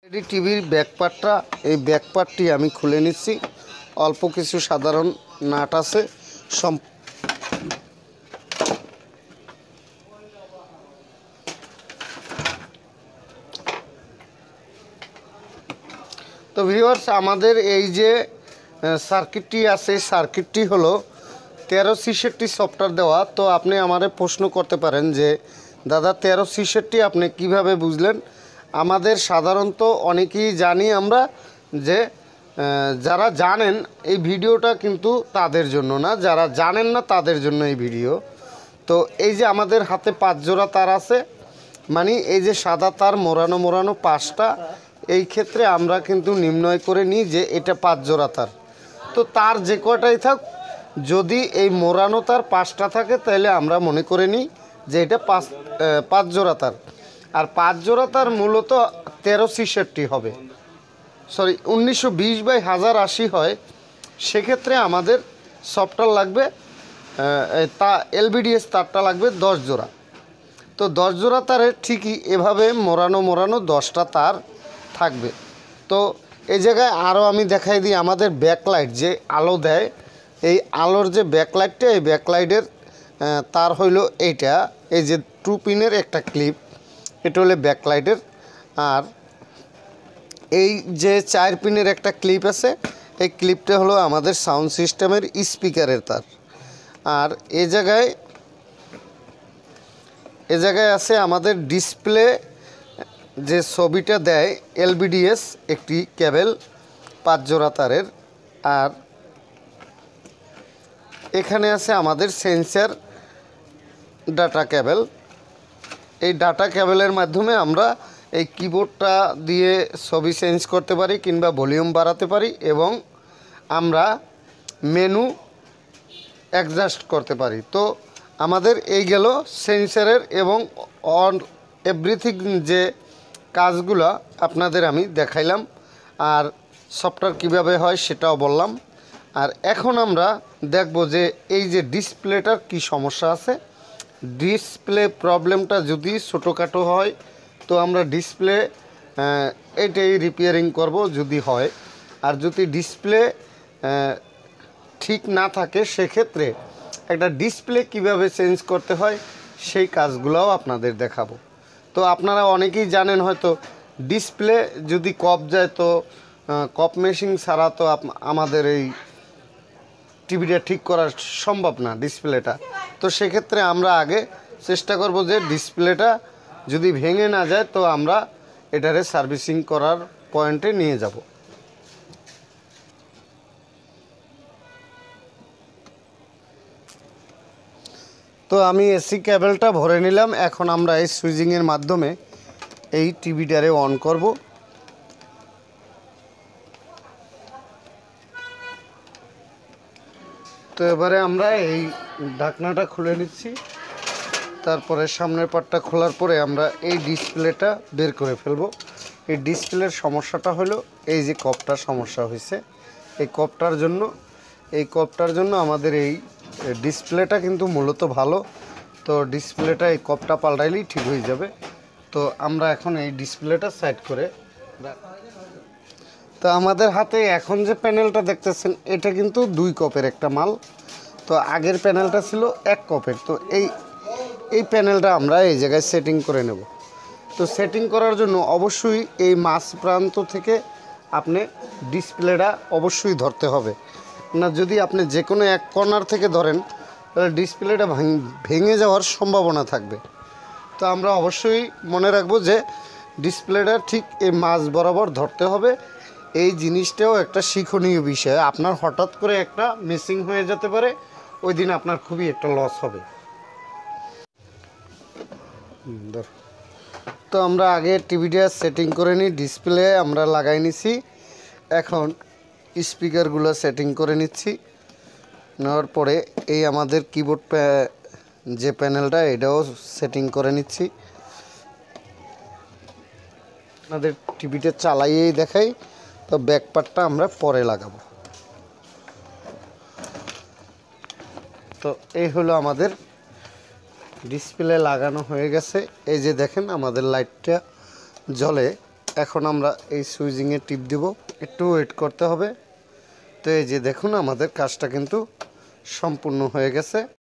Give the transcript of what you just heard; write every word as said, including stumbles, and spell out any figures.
LED টিভির ব্যাকপার্টটা এই ব্যাকপার্টটি আমি খুলে নিচ্ছি। অল্প কিছু সাধারণ নাট আছে সম তো ভিউয়ার্স, আমাদের এই যে সার্কিটটি আছে সার্কিটটি হলো তেরো ছিষট্টি সফটওয়্যার দেওয়া। তো আপনি আমারে প্রশ্ন করতে পারেন যে দাদা তেরো ছিষট্টি আপনি কিভাবে বুঝলেন? আমাদের সাধারণত অনেকেই জানি আমরা যে যারা জানেন এই ভিডিওটা কিন্তু তাদের জন্য না, যারা জানেন না তাদের জন্য এই ভিডিও। তো এই যে আমাদের হাতে পাঁচ জোড়া তার আছে, মানে এই যে সাদা তার মোড়ানো মোড়ানো পাঁচটা, এই ক্ষেত্রে আমরা কিন্তু নির্ণয় করে নিই যে এটা পাঁচ জোড়া তার। তো তার যে কটাই থাক, যদি এই মোড়ানো তার পাঁচটা থাকে তাহলে আমরা মনে করে নিই যে এটা পাঁচ পাঁচ জোড়া তার। আর পাঁচ জোড়া তার মূলত তেরো ছিষট্টি হবে, সরি উনিশশো বিশ বাই হাজার আশি হয়। সেক্ষেত্রে আমাদের সফটওয়্যার লাগবে তা এলবিডিএস তারটা লাগবে দশ জোড়া। তো দশ জোড়া তারে ঠিকই এভাবে মোড়ানো মোড়ানো দশটা তার থাকবে। তো এই জায়গায় আরও আমি দেখাই দিই, আমাদের ব্যাকলাইট যে আলো দেয়, এই আলোর যে ব্যাকলাইটটা, এই ব্যাকলাইটের তার হইল এইটা, এই যে টু পিনের একটা ক্লিপ, এটা হলো ব্যাকলাইটের। আর এই যে চার পিনের একটা ক্লিপ আছে, এই ক্লিপটা হলো আমাদের সাউন্ড সিস্টেমের স্পিকারের তার। আর এ জায়গায় এ জায়গায় আছে আমাদের ডিসপ্লে যে ছবিটা দেয় এলবিডিএস একটি কেবল পাঁচ জোড়া তারের। আর এখানে আছে আমাদের সেন্সর ডাটা কেবল। এই ডাটা কেবলের মাধ্যমে আমরা এই কিবোর্ডটা দিয়ে ছবি চেঞ্জ করতে পারি কিংবা ভলিউম বাড়াতে পারি, এবং আমরা মেনু অ্যাডজাস্ট করতে পারি। তো আমাদের এই গেল সেন্সরের এবং অন এভরিথিং যে কাজগুলো আপনাদের আমি দেখাইলাম, আর সফটওয়্যার কিভাবে হয় সেটাও বললাম। আর এখন আমরা দেখব যে এই যে ডিসপ্লেটার কি সমস্যা আছে। ডিসপ্লে প্রবলেমটা যদি ছোটোখাটো হয় তো আমরা ডিসপ্লে এটাই রিপেয়ারিং করব যদি হয়। আর যদি ডিসপ্লে ঠিক না থাকে সেক্ষেত্রে একটা ডিসপ্লে কিভাবে চেঞ্জ করতে হয় সেই কাজগুলোও আপনাদের দেখাবো। তো আপনারা অনেকেই জানেন হয়তো ডিসপ্লে যদি কপ যায় তো কপ মেশিন ছাড়া তো আমাদের এই টিভিটা ঠিক করা সম্ভব না ডিসপ্লেটা। তো সেক্ষেত্রে আমরা আগে চেষ্টা করব যে ডিসপ্লেটা যদি ভেঙে না যায় তো আমরা এটারে সার্ভিসিং করার পয়েন্টে নিয়ে যাব। তো আমি এসি কেবলটা ভরে নিলাম। এখন আমরা এই সুইচিংয়ের মাধ্যমে এই টিভিটারে অন করব। তো এবারে আমরা এই ঢাকনাটা খুলে নিচ্ছি। তারপরে সামনের পাটটা খোলার পরে আমরা এই ডিসপ্লেটা বের করে ফেলব। এই ডিসপ্লের সমস্যাটা হলো এই যে কপটার সমস্যা হয়েছে, এই কপটার জন্য এই কপটার জন্য আমাদের এই ডিসপ্লেটা কিন্তু মূলত ভালো। তো ডিসপ্লেটা এই কপটা পাল্টাইলেই ঠিক হয়ে যাবে। তো আমরা এখন এই ডিসপ্লেটা সাইড করে, তো আমাদের হাতে এখন যে প্যানেলটা দেখতেছেন এটা কিন্তু দুই কপের একটা মাল। তো আগের প্যানেলটা ছিল এক কপের। তো এই এই প্যানেলটা আমরা এই জায়গায় সেটিং করে নেব। তো সেটিং করার জন্য অবশ্যই এই মাঝ প্রান্ত থেকে আপনি ডিসপ্লেটা অবশ্যই ধরতে হবে না। যদি আপনি যে কোনো এক কর্নার থেকে ধরেন তাহলে ডিসপ্লেটা ভেঙে যাওয়ার সম্ভাবনা থাকবে। তো আমরা অবশ্যই মনে রাখবো যে ডিসপ্লেটা ঠিক এই মাঝ বরাবর ধরতে হবে। এই জিনিসটাও একটা শিক্ষণীয় বিষয়। আপনার হঠাৎ করে একটা মিসিং হয়ে যেতে পারে, ওই দিন আপনার খুবই একটা লস হবে। তো আমরা আগে টিভিটা সেটিং করে নিই, ডিসপ্লে আমরা লাগাই নিছি। এখন স্পিকারগুলো সেটিং করে নিচ্ছি। নেওয়ার পরে এই আমাদের কিবোর্ড যে প্যানেলটা এটাও সেটিং করে নিচ্ছি। আমাদের টিভিটা চালাইয়েই দেখাই। তো ব্যাকপার্টটা আমরা পরে লাগাবো। তো এই হলো আমাদের ডিসপ্লে লাগানো হয়ে গেছে। এই যে দেখেন আমাদের লাইটটা জ্বলে। এখন আমরা এই সুইচিংয়ে টিপ দিব, একটু ওয়েট করতে হবে। তো এই যে দেখুন আমাদের কাজটা কিন্তু সম্পূর্ণ হয়ে গেছে।